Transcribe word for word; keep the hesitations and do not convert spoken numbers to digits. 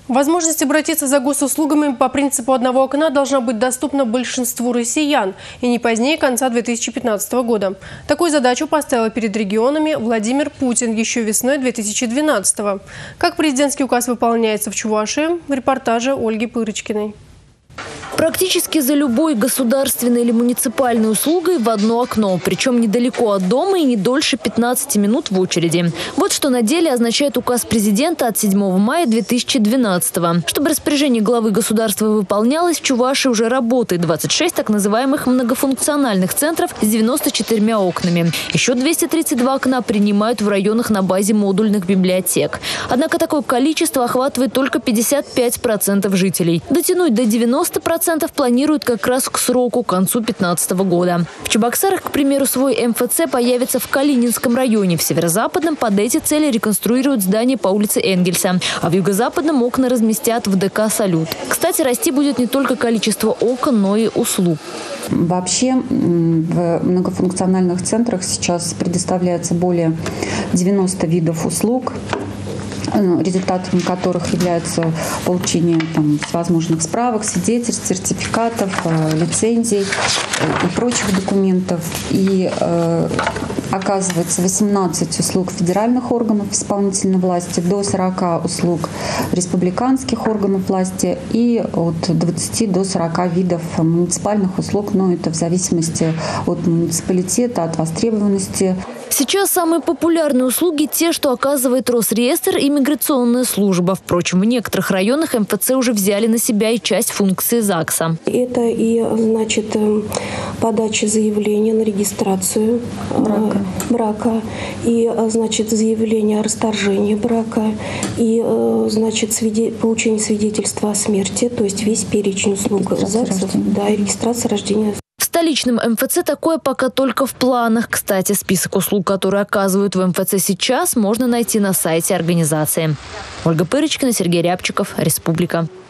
Возможность обратиться за госуслугами по принципу одного окна должна быть доступна большинству россиян и не позднее конца две тысячи пятнадцатого года. Такую задачу поставил перед регионами Владимир Путин еще весной две тысячи двенадцатого. Как президентский указ выполняется в Чувашии, в репортаже Ольги Пырочкиной. Практически за любой государственной или муниципальной услугой в одно окно. Причем недалеко от дома и не дольше пятнадцати минут в очереди. Вот что на деле означает указ президента от седьмого мая две тысячи двенадцатого. Чтобы распоряжение главы государства выполнялось, в Чувашии уже работает двадцать шесть так называемых многофункциональных центров с девяноста четырьмя окнами. Еще двести тридцать два окна принимают в районах на базе модульных библиотек. Однако такое количество охватывает только пятьдесят пять процентов жителей. Дотянуть до девяноста процентов планируют как раз к сроку, к концу две тысячи пятнадцатого года. В Чебоксарах, к примеру, свой эм эф цэ появится в Калининском районе. В северо-западном под эти цели реконструируют здание по улице Энгельса. А в юго-западном окна разместят в дэ ка «Салют». Кстати, расти будет не только количество окон, но и услуг. Вообще в многофункциональных центрах сейчас предоставляется более девяноста видов услуг, результатами которых является получение там, всевозможных справок, свидетельств, сертификатов, лицензий и прочих документов. И э, оказывается восемнадцать услуг федеральных органов исполнительной власти, до сорока услуг республиканских органов власти и от двадцати до сорока видов муниципальных услуг, но это в зависимости от муниципалитета, от востребованности. Сейчас самые популярные услуги – те, что оказывает Росреестр и миграционная служба. Впрочем, в некоторых районах эм эф цэ уже взяли на себя и часть функций ЗАГСа. Это и, значит, подача заявления на регистрацию брака, брака и, значит, заявление о расторжении брака, и, значит, свиде... получение свидетельства о смерти, то есть весь перечень услуг ЗАГСов, да, и регистрация рождения. В столичном эм эф цэ такое пока только в планах. Кстати, список услуг, которые оказывают в эм эф цэ сейчас, можно найти на сайте организации. Ольга Пырочкина, Сергей Рябчиков, Республика.